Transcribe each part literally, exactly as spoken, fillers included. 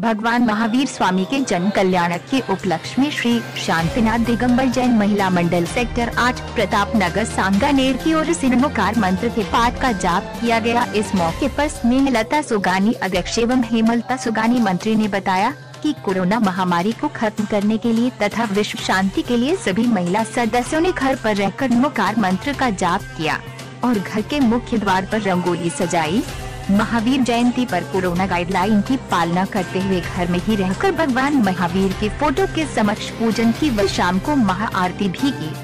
भगवान महावीर स्वामी के जन कल्याण के उपलक्ष्य में श्री शांतिनाथ दिगंबर जैन महिला मंडल सेक्टर आठ प्रताप नगर सांगानेर की ओर से नमोकार मंत्र के पाठ का जाप किया गया। इस मौके पर स्नेहलता सुगानी अध्यक्ष एवं हेमलता सुगानी मंत्री ने बताया कि कोरोना महामारी को खत्म करने के लिए तथा विश्व शांति के लिए सभी महिला सदस्यों ने घर पर रहकर नमोकार मंत्र का जाप किया और घर के मुख्य द्वार पर रंगोली सजाई। महावीर जयंती पर कोरोना गाइडलाइन की पालना करते हुए घर में ही रहकर भगवान महावीर के फोटो के समक्ष पूजन की व शाम को महाआरती भी की।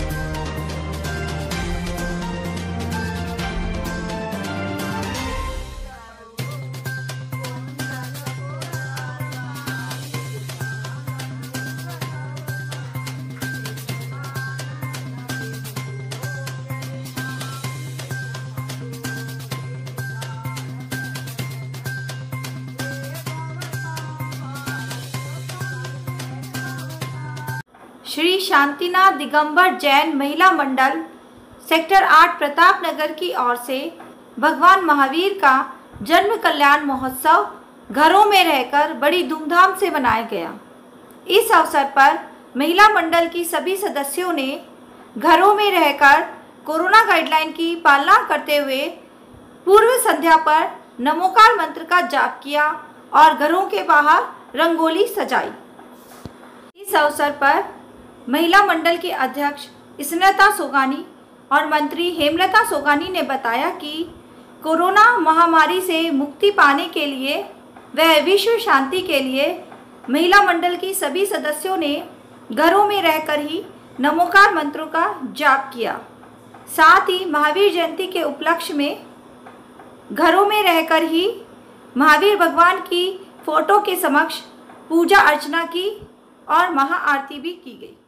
श्री शांतिनाथ दिगंबर जैन महिला मंडल सेक्टर आठ प्रताप नगर की ओर से भगवान महावीर का जन्म कल्याण महोत्सव घरों में रहकर बड़ी धूमधाम से मनाया गया। इस अवसर पर महिला मंडल की सभी सदस्यों ने घरों में रहकर कोरोना गाइडलाइन की पालना करते हुए पूर्व संध्या पर नमोकार मंत्र का जाप किया और घरों के बाहर रंगोली सजाई। इस अवसर पर महिला मंडल के अध्यक्ष स्नेहलता सोगानी और मंत्री हेमलता सोगानी ने बताया कि कोरोना महामारी से मुक्ति पाने के लिए व विश्व शांति के लिए महिला मंडल की सभी सदस्यों ने घरों में रहकर ही नमोकार मंत्रों का जाप किया। साथ ही महावीर जयंती के उपलक्ष्य में घरों में रहकर ही महावीर भगवान की फोटो के समक्ष पूजा अर्चना की और महाआरती भी की गई।